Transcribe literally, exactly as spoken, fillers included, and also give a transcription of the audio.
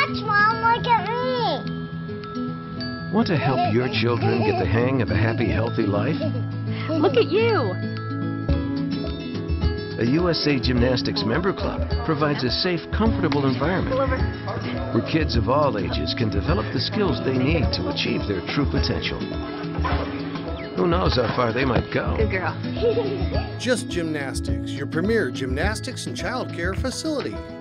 Watch, Mom, look at me. Want to help your children get the hang of a happy, healthy life? Look at you. A U S A Gymnastics member club provides a safe, comfortable environment where kids of all ages can develop the skills they need to achieve their true potential. Who knows how far they might go? Good girl. Just Jymnastics, your premier gymnastics and childcare facility.